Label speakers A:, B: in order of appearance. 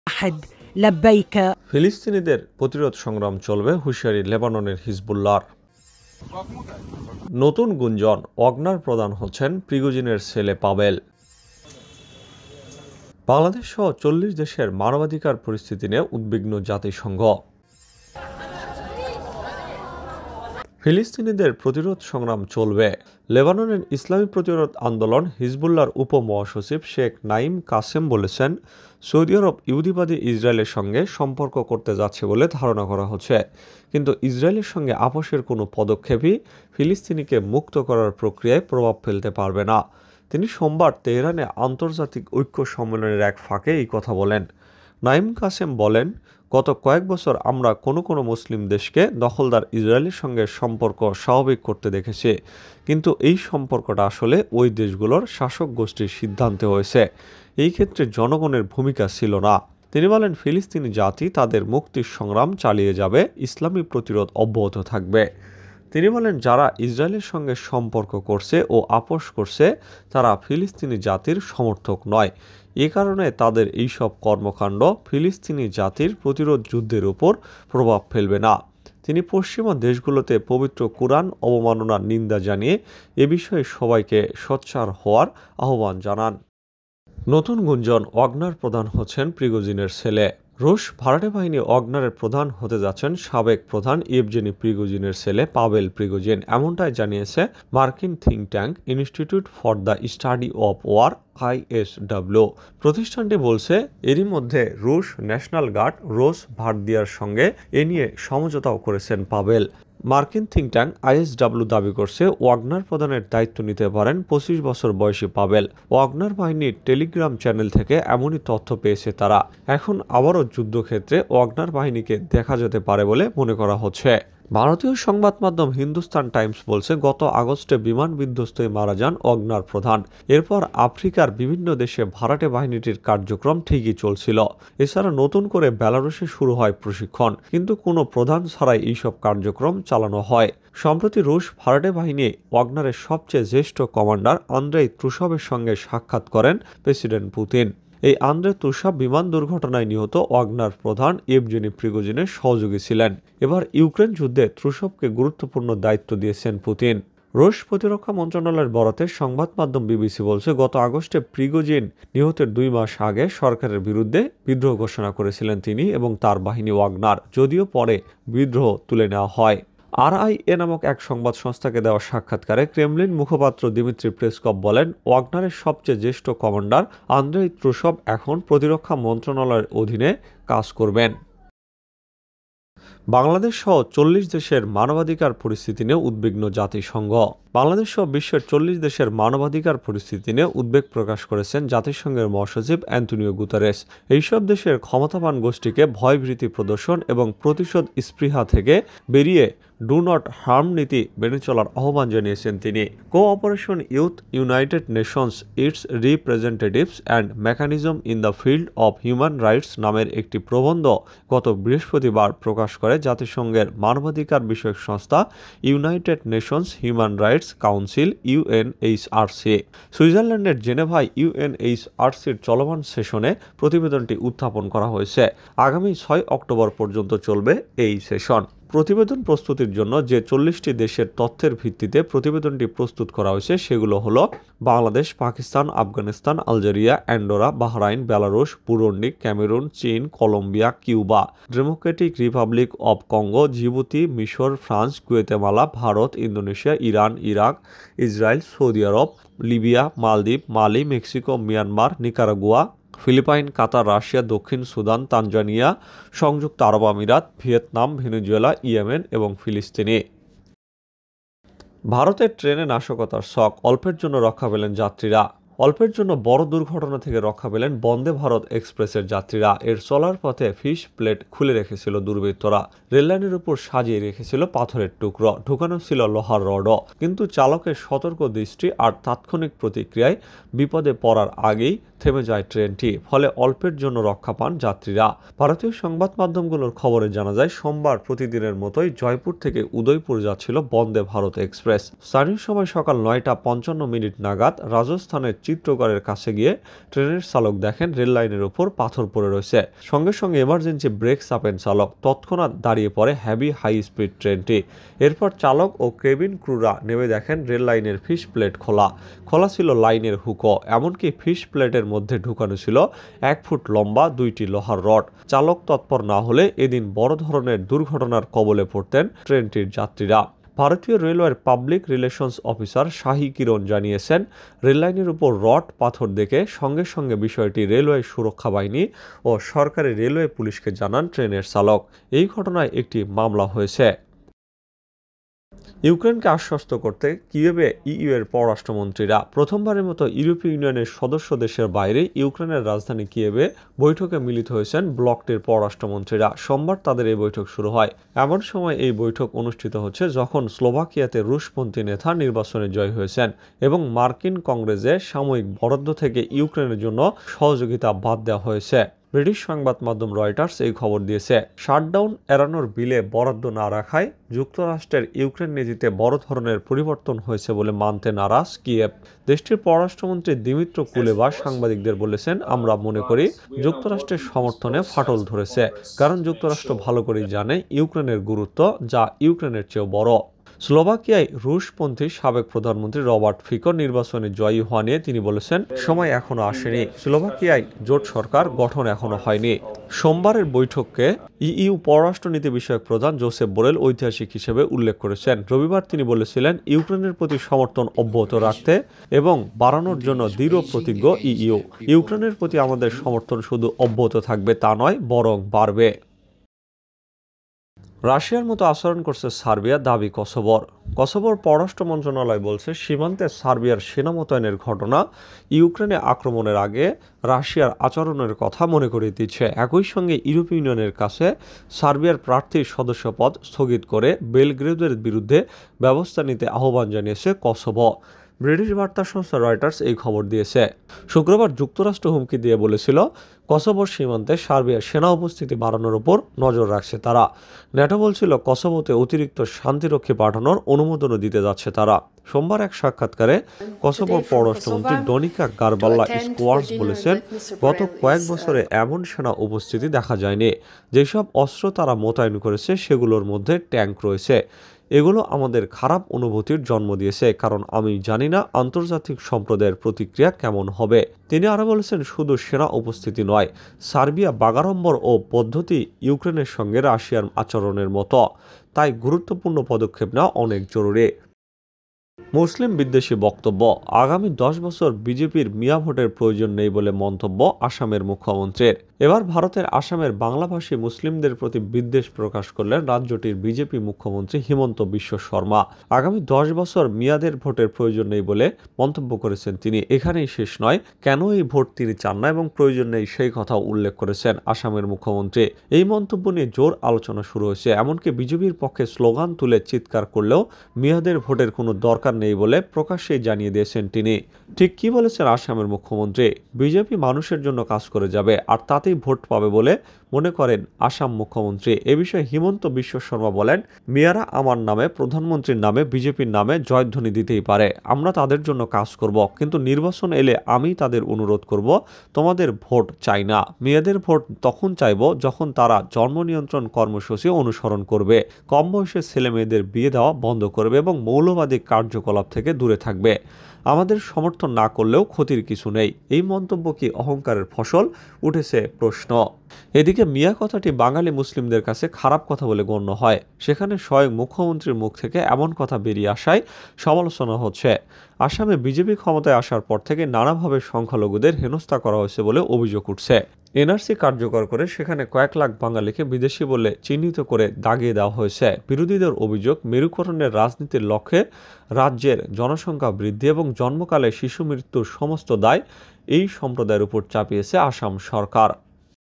A: ফিলিস্তিনিদের প্রতিরোধ সংগ্রাম চলবে, হুঁশিয়ারি লেবাননের হিজবুল্লাহর। নতুন গুঞ্জন, ওয়াগনার প্রধান হচ্ছেন প্রিগোজিনের ছেলে পাবেল। বাংলাদেশ সহ 40 দেশের মানবাধিকার পরিস্থিতি নিয়ে উদ্বিগ্ন জাতিসংঘ। ফিলিস্তিনিদের প্রতিরোধ সংগ্রাম চলবে। লেবাননের ইসলামী প্রতিরোধ আন্দোলন হিজবুল্লাহর উপমহাসচিব শেখ নাঈম কাসেম বলেছেন, সৌদি আরব ইহুদিবাদী ইসরায়েলের সঙ্গে সম্পর্ক করতে যাচ্ছে বলে ধারণা করা হচ্ছে, কিন্তু ইসরায়েলের সঙ্গে আপোষের কোনো পদক্ষেপই ফিলিস্তিনিকে মুক্ত করার প্রক্রিয়ায় প্রভাব ফেলতে পারবে না। তিনি সোমবার তেহরানে আন্তর্জাতিক ঐক্য সম্মেলনের এক ফাঁকে এই কথা বলেন। নাঈম কাসেম বলেন, গত কয়েক বছর আমরা কোনো মুসলিম দেশকে দখলদার ইসরায়েলের সঙ্গে সম্পর্ক স্বাভাবিক করতে দেখেছি, কিন্তু এই সম্পর্কটা আসলে ওই দেশগুলোর শাসক গোষ্ঠীর সিদ্ধান্তে হয়েছে। এই ক্ষেত্রে জনগণের ভূমিকা ছিল না। তিনি বলেন, ফিলিস্তিনি জাতি তাদের মুক্তির সংগ্রাম চালিয়ে যাবে, ইসলামী প্রতিরোধ অব্যাহত থাকবে। তিনি বলেন, যারা ইসরায়েলের সঙ্গে সম্পর্ক করছে ও আপোষ করছে তারা ফিলিস্তিনি জাতির সমর্থক নয়। এ কারণে তাদের এইসব কর্মকাণ্ড ফিলিস্তিনি জাতির প্রতিরোধ যুদ্ধের উপর প্রভাব ফেলবে না। তিনি পশ্চিমা দেশগুলোতে পবিত্র কুরআন অবমাননার নিন্দা জানিয়ে এ বিষয়ে সবাইকে সোচ্চার হওয়ার আহ্বান জানান। নতুন গুঞ্জন, ওয়াগনার প্রধান হচ্ছেন প্রিগোজিনের ছেলে। রুশ ভাড়াটে বাহিনী ওয়াগনারের প্রধান হতে যাচ্ছেন সাবেক প্রধান ইয়েভজেনি প্রিগোজিনের ছেলে পাবেল প্রিগোজিন, এমনটাই জানিয়েছে মার্কিন think tank Institute for the Study of War ISW। প্রতিষ্ঠানটি বলছে, এরই মধ্যে রুশ ন্যাশনাল গার্ড রোস ভার্দিয়ার সঙ্গে এ নিয়ে সমঝোতাও করেছেন পাবেল। মার্কিন থিঙ্ক ট্যাঙ্ক ISW দাবি করছে, ওয়াগনার প্রধানের দায়িত্ব নিতে পারেন 25 বছর বয়সী পাবেল। ওয়াগনার বাহিনীর টেলিগ্রাম চ্যানেল থেকে এমনই তথ্য পেয়েছে তারা। এখন আবারও যুদ্ধক্ষেত্রে ওয়াগনার বাহিনীকে দেখা যেতে পারে বলে মনে করা হচ্ছে। ভারতীয় সংবাদ মাধ্যম হিন্দুস্তান টাইমস বলছে, গত আগস্টে বিমান বিধ্বস্তে মারা যান ওয়াগনার প্রধান। এরপর আফ্রিকার বিভিন্ন দেশে ভাড়াটে বাহিনীটির কার্যক্রম ঠিকই চলছিল। এছাড়া নতুন করে বেলারুশে শুরু হয় প্রশিক্ষণ, কিন্তু কোনো প্রধান ছাড়াই এইসব কার্যক্রম চালানো হয়। সম্প্রতি রুশ ভাড়াটে বাহিনী ওয়াগনারের সবচেয়ে জ্যেষ্ঠ কমান্ডার আন্দ্রেই ত্রুসভের সঙ্গে সাক্ষাৎ করেন প্রেসিডেন্ট পুতিন। এই আন্দ্রে ত্রুসভ বিমান দুর্ঘটনায় নিহত ওয়াগনার প্রধান ইয়েভজেনি প্রিগোজিনের সহযোগী ছিলেন। এবার ইউক্রেন যুদ্ধে ত্রুসভকে গুরুত্বপূর্ণ দায়িত্ব দিয়েছেন পুতিন। রুশ প্রতিরক্ষা মন্ত্রণালয়ের বরাতে সংবাদ মাধ্যম বিবিসি বলছে, গত আগস্টে প্রিগোজিন নিহতের 2 মাস আগে সরকারের বিরুদ্ধে বিদ্রোহ ঘোষণা করেছিলেন তিনি এবং তার বাহিনী ওয়াগনার, যদিও পরে বিদ্রোহ তুলে নেওয়া হয়। RIA নামক এক সংবাদ সংস্থাকে দেওয়া সাক্ষাৎকারে ক্রেমলিন মুখপাত্র দিমিত্রি পেসকভ বলেন, ওয়াগনারের সবচেয়ে জ্যেষ্ঠ কমান্ডার আন্দ্রেই ত্রুসভ এখন প্রতিরক্ষা মন্ত্রণালয়ের অধীনে কাজ করবেন। বাংলাদেশ সহ 40 দেশের মানবাধিকার পরিস্থিতি নিয়ে উদ্বিগ্ন জাতিসংঘ। বাংলাদেশ সহ বিশ্বের 40 দেশের মানবাধিকার পরিস্থিতি নিয়ে উদ্বেগ প্রকাশ করেছেন জাতিসংঘের মহাসচিব অ্যান্টনিও গুতেরেস। এইসব দেশের ক্ষমতাবান গোষ্ঠীকে ভয়ভীতি প্রদর্শন এবং প্রতিশোধ স্পৃহা থেকে বেরিয়ে ডু নট হার্ম নীতি মেনে চলার আহ্বান জানিয়েছেন তিনি। Cooperation with United Nations, its representatives and mechanisms in the field of human rights নামের একটি প্রবন্ধ গত বৃহস্পতিবার প্রকাশ করে জাতিসংঘের মানবাধিকার বিষয়ক সংস্থা United Nations Human Rights Council UNHRC। সুইজারল্যান্ডের জেনেভায় UNHRCর চলমান সেশনে প্রতিবেদনটি উত্থাপন করা হয়েছে। আগামী 6 অক্টোবর পর্যন্ত চলবে এই সেশন। প্রতিবেদন প্রস্তুতির জন্য যে 40টি দেশের তথ্যের ভিত্তিতে প্রতিবেদনটি প্রস্তুত করা হয়েছে সেগুলো হলো Bangladesh, Pakistan, Afghanistan, Algeria, Andorra, Bahrain, Belarus, Burundi, Cameroon, চীন, Colombia, Cuba, Democratic Republic of Congo, Djibouti, মিশর, France, Guatemala, Bharat, Indonesia, Iran, Iraq, Israel, Saudi Arab, Libya, মালদ্বীপ, Mali, Mexico, Myanmar, Nicaragua, Philippines, Qatar, Russia, দক্ষিণ সুদান, তানজানিয়া, সংযুক্ত আরব আমিরাত, Vietnam, Venezuela, Yemen এবং ফিলিস্তিনি। ভারতের ট্রেনে নাশকতার শক, অল্পের জন্য রক্ষা পেলেন যাত্রীরা। অল্পের জন্য বড় দুর্ঘটনা থেকে রক্ষা পেলেন বন্দে ভারত এক্সপ্রেসের যাত্রীরা। এর চলার পথে ফিশ প্লেট খুলে রেখেছিল দুর্বৃত্তরা। রেললাইনের উপর সাজিয়ে রেখেছিল পাথরের টুকরো, ঢুকানো ছিল লোহার রডও। কিন্তু চালকের সতর্ক দৃষ্টি আর তাৎক্ষণিক প্রতিক্রিয়ায় বিপদে পড়ার আগেই থেমে যায় ট্রেনটি, ফলে অল্পের জন্য রক্ষা পান যাত্রীরা। ভারতীয় সংবাদ মাধ্যমগুলোর খবরে জানা যায়, সোমবার প্রতিদিনের মতোই জয়পুর থেকে উদয়পুর যাচ্ছিল বন্দে ভারত এক্সপ্রেস। স্থানীয় সময় সকাল 9:55 নাগাদ রাজস্থানের চিত্রগড়ের কাছে গিয়ে ট্রেনের চালক দেখেন রেল লাইনের উপর পাথর পড়ে রয়েছে। সঙ্গে সঙ্গে এমার্জেন্সি ব্রেক চাপেন চালক। তৎক্ষণাৎ দাঁড়িয়ে পড়ে হেভি হাই স্পিড ট্রেনটি। এরপর চালক ও কেবিন ক্রুরা নেমে দেখেন রেল লাইনের ফিশ প্লেট খোলা ছিল লাইনের হুকও। এমনকি ফিশ প্লেটের মধ্যে ঢুকানো ছিল 1 ফুট লম্বা 2টি লোহার রড। চালক তৎপর না হলে এদিন বড় ধরনের দুর্ঘটনার কবলে পড়তেন ট্রেনটির যাত্রীরা। ভারতীয় রেলওয়ের public relations officer Shahi Kiran জানিয়েছেন, রেললাইনের উপর রড পাথর দেখে সঙ্গে সঙ্গে বিষয়টি রেলওয়ে সুরক্ষা বাহিনী ও সরকারি রেলওয়ে পুলিশকে জানান ট্রেনের চালক। এই ঘটনায় একটি মামলা হয়েছে। ইউক্রেনকে আশ্বস্ত করতে কিয়েভে ইইউ এর পররাষ্ট্রমন্ত্রীরা। প্রথমবারের মতো ইউরোপীয় ইউনিয়নের সদস্য দেশের বাইরে ইউক্রেনের রাজধানী কিয়েভে বৈঠকে মিলিত হয়েছেন ব্লকটির পররাষ্ট্রমন্ত্রীরা। সোমবার তাদের এই বৈঠক শুরু হয়। এমন সময় এই বৈঠক অনুষ্ঠিত হচ্ছে যখন স্লোভাকিয়াতে রুশপন্থী নেতা নির্বাচনে জয়ী হয়েছেন এবং মার্কিন কংগ্রেসে সাময়িক বরাদ্দ থেকে ইউক্রেনের জন্য সহযোগিতা বাদ দেওয়া হয়েছে। ব্রিটিশ সংবাদ মাধ্যম রয়টার্স এই খবর দিয়েছে। শাটডাউন এড়ানোর বিলে বরাদ্দ না রাখায় যুক্তরাষ্ট্রের ইউক্রেন নীতিতে বড় ধরনের পরিবর্তন হয়েছে বলে মানতে নারাজ কিয়েভ। দেশটির পররাষ্ট্রমন্ত্রী দিমিত্র কুলেবা সাংবাদিকদের বলেছেন, আমরা মনে করি যুক্তরাষ্ট্রের সমর্থনে ফাটল ধরেছে, কারণ যুক্তরাষ্ট্র ভালো করেই জানে ইউক্রেনের গুরুত্ব, যা ইউক্রেনের চেয়েও বড়। স্লোভাকিয়ায় রুশপন্থী সাবেক প্রধানমন্ত্রী রবার্ট ফিকো নির্বাচনে জয়ী হওয়া নিয়ে তিনি বলেছেন, সময় এখনো আসেনি, স্লোভাকিয়ায় জোট সরকার গঠন এখনো হয়নি। সোমবারের বৈঠককে ইইউ পররাষ্ট্রনীতি বিষয়ক প্রধান জোসেফ বোরেল ঐতিহাসিক হিসেবে উল্লেখ করেছেন। রবিবার তিনি বলেছিলেন, ইউক্রেনের প্রতি সমর্থন অব্যাহত রাখতে এবং বাড়ানোর জন্য দৃঢ় প্রতিজ্ঞ ইইউ। ইউক্রেনের প্রতি আমাদের সমর্থন শুধু অব্যাহত থাকবে তা নয়, বরং বাড়বে। রাশিয়ার মতো আচরণ করছে সার্বিয়া, দাবি কসোভোর পররাষ্ট্র মন্ত্রণালয় বলছে, সীমান্তে সার্বিয়ার সেনা মোতায়েনের ঘটনা ইউক্রেনে আক্রমণের আগে রাশিয়ার আচরণের কথা মনে করিয়ে দিচ্ছে। একই সঙ্গে ইউরোপীয় ইউনিয়নের কাছে সার্বিয়ার প্রার্থীর সদস্যপদ স্থগিত করে বেলগ্রেডের বিরুদ্ধে ব্যবস্থা নিতে আহ্বান জানিয়েছে কসোভো। ব্রিটিশ বার্তা সংস্থা রয়টার্স এই খবর দিয়েছে। শুক্রবার যুক্তরাষ্ট্র হুমকি দিয়ে বলেছিল, কসোভোর সীমান্তে সার্বিয়ার সেনা উপস্থিতি বাড়ানোর উপর নজর রাখছে তারা। ন্যাটো বলছিল, কসোভোতে অতিরিক্ত শান্তিরক্ষী পাঠানোর অনুমোদনও দিতে যাচ্ছে তারা। সোমবার এক সাক্ষাৎকারে কসোভোর পররাষ্ট্রমন্ত্রী ডনিকা গারবাল্লা স্কোয়ার্স বলেছেন, গত কয়েক বছরে এমন সেনা উপস্থিতি দেখা যায়নি। যেসব অস্ত্র তারা মোতায়েন করেছে সেগুলোর মধ্যে ট্যাঙ্ক রয়েছে। এগুলো আমাদের খারাপ অনুভূতির জন্ম দিয়েছে, কারণ আমি জানি না আন্তর্জাতিক সম্প্রদায়ের প্রতিক্রিয়া কেমন হবে। তিনি আরও বলেছেন, শুধু সেনা উপস্থিতি নয়, সার্বিয়া বাগাড়ম্বর ও পদ্ধতি ইউক্রেনের সঙ্গে রাশিয়ার আচরণের মতো। তাই গুরুত্বপূর্ণ পদক্ষেপ নেওয়া অনেক জরুরি। মুসলিম বিদ্বেষী বক্তব্য, আগামী 10 বছর বিজেপির মিয়া ভোটের প্রয়োজন নেই বলে মন্তব্য আসামের মুখ্যমন্ত্রীর। এবার ভারতের আসামের বাংলাভাষী মুসলিমদের প্রতি বিদ্বেষ প্রকাশ করলেন রাজ্যটির বিজেপি মুখ্যমন্ত্রী হিমন্ত বিশ্ব শর্মা। আগামী 10 বছর মিয়াদের ভোটের প্রয়োজন নেই বলে মন্তব্য করেছেন তিনি। এখানেই শেষ নয়, কেন এই ভোট তিনি চান না এবং প্রয়োজন নেই সেই কথা উল্লেখ করেছেন আসামের মুখ্যমন্ত্রী। এই মন্তব্য নিয়ে জোর আলোচনা শুরু হয়েছে। এমনকি বিজেপির পক্ষে স্লোগান তুলে চিৎকার করলেও মিয়াদের ভোটের কোনো দরকার নেই বলে প্রকাশ্যেই জানিয়ে দিয়েছেন তিনি। ঠিক কি বলেছেন আসামের মুখ্যমন্ত্রী? বিজেপি মানুষের জন্য কাজ করে যাবে, আর তাতেই ভোট পাবে বলে মনে করেন আসাম মুখ্যমন্ত্রী। এ বিষয়ে হিমন্ত বিশ্ব শর্মা বলেন, মিয়ারা আমার নামে, প্রধানমন্ত্রীর নামে, বিজেপির নামে জয়ধ্বনি দিতেই পারে, আমরা তাদের জন্য কাজ করব, কিন্তু নির্বাচন এলে আমি তাদের অনুরোধ করব, তোমাদের ভোট চাই না। মেয়েদের ভোট তখন চাইব যখন তারা জন্ম নিয়ন্ত্রণ কর্মসূচি অনুসরণ করবে, কম বয়সের ছেলে মেয়েদের বিয়ে দেওয়া বন্ধ করবে এবং মৌলবাদী কার্যকলাপ থেকে দূরে থাকবে। আমাদের সমর্থন না করলেও ক্ষতির কিছু নেই। এই মন্তব্য কি অহংকারের ফসল? উঠেছে প্রশ্ন। এদিকে মিয়া কথাটি বাঙালি মুসলিমদের কাছে খারাপ কথা বলে গণ্য হয়। সেখানে স্বয়ং মুখ্যমন্ত্রীর মুখ থেকে এমন কথা বেরিয়ে আসায় সমালোচনা হচ্ছে। আসামে বিজেপি ক্ষমতায় আসার পর থেকে নানাভাবে সংখ্যালঘুদের হেনস্থা করা হয়েছে বলে অভিযোগ উঠছে। এনআরসি কার্যকর করে সেখানে কয়েক লাখ বাঙালিকে বিদেশি বলে চিহ্নিত করে দাগিয়ে দেওয়া হয়েছে। বিরোধীদের অভিযোগ, মেরুকরণের রাজনীতির লক্ষ্যে রাজ্যের জনসংখ্যা বৃদ্ধি এবং জন্মকালে শিশু মৃত্যুর সমস্ত দায় এই সম্প্রদায়ের উপর চাপিয়েছে আসাম সরকার।